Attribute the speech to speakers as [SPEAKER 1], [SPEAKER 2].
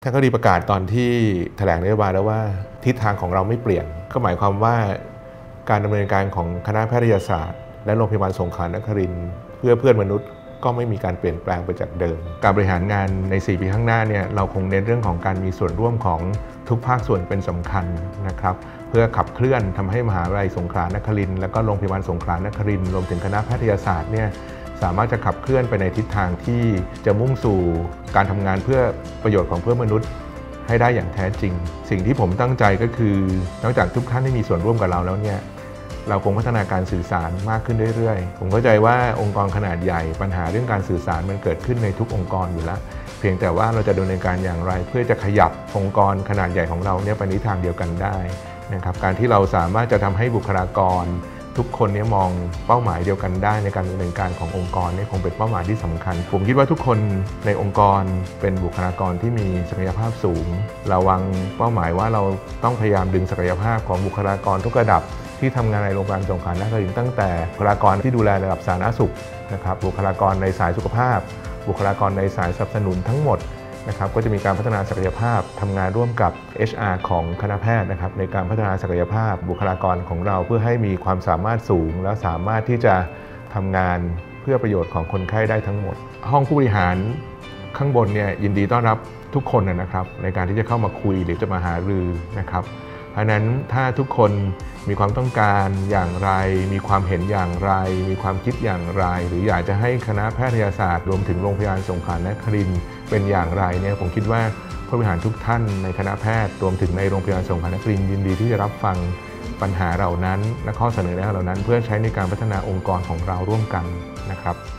[SPEAKER 1] ท่านก็ดีประกาศตอนที่แถลงนโยบายแล้วว่าทิศทางของเราไม่เปลี่ยนก็หมายความว่าการดำเนินการของคณะแพทยศาสตร์และโรงพยาบาลสงขลานครินทร์เพื่อเพื่อนมนุษย์ก็ไม่มีการเปลี่ยนแปลงไปจากเดิมการบริหารงานใน4 ปีข้างหน้าเนี่ยเราคงเน้นเรื่องของการมีส่วนร่วมของทุกภาคส่วนเป็นสำคัญนะครับเพื่อขับเคลื่อนทำให้มหาวิทยาลัยสงขลานครินทร์และก็โรงพยาบาลสงขลานครินทร์รวมถึงคณะแพทยศาสตร์เนี่ยสามารถจะขับเคลื่อนไปในทิศทางที่จะมุ่งสู่การทำงานเพื่อประโยชน์ของเพื่อนมนุษย์ให้ได้อย่างแท้จริงสิ่งที่ผมตั้งใจก็คือนอกจากทุกท่านที่มีส่วนร่วมกับเราแล้วเนี่ยเราคงพัฒนาการสื่อสารมากขึ้นเรื่อยๆผมเข้าใจว่าองค์กรขนาดใหญ่ปัญหาเรื่องการสื่อสารมันเกิดขึ้นในทุกองค์กรอยู่แล้วเพียงแต่ว่าเราจะดำเนินการอย่างไรเพื่อจะขยับองค์กรขนาดใหญ่ของเราเนี่ยไปในทางเดียวกันได้นะครับการที่เราสามารถจะทำให้บุคลากรทุกคนเนี่ยมองเป้าหมายเดียวกันได้ในการดำเนินการขององค์กรนี่คงเป็นเป้าหมายที่สำคัญผมคิดว่าทุกคนในองค์กรเป็นบุคลากรที่มีศักยภาพสูงเราวางเป้าหมายว่าเราต้องพยายามดึงศักยภาพของบุคลากรทุกระดับที่ทำงานในโรงพยาบาลสงขลานครินทร์ตั้งแต่บุคลากรที่ดูแลระดับสาธารณสุขนะครับบุคลากรในสายสุขภาพบุคลากรในสายสนับสนุนทั้งหมดนะครับก็จะมีการพัฒนาศักยภาพทำงานร่วมกับ HR ของคณะแพทย์นะครับในการพัฒนาศักยภาพบุคลากรของเราเพื่อให้มีความสามารถสูงและสามารถที่จะทำงานเพื่อประโยชน์ของคนไข้ได้ทั้งหมดห้องผู้บริหารข้างบนเนี่ยยินดีต้อนรับทุกคนนะครับในการที่จะเข้ามาคุยหรือจะมาหารือนะครับเพราะนั้นถ้าทุกคนมีความต้องการอย่างไรมีความเห็นอย่างไรมีความคิดอย่างไรหรืออยากจะให้คณะแพทยศาสตร์รวมถึงโรงพยาบาลสงขลานครินทร์เป็นอย่างไรเนี่ยผมคิดว่าผู้บริหารทุกท่านในคณะแพทย์รวมถึงในโรงพยาบาลสงขลานครินทร์ยินดีที่จะรับฟังปัญหาเหล่านั้นและข้อเสนอแนะเหล่านั้นเพื่อใช้ในการพัฒนาองค์กรของเราร่วมกันนะครับ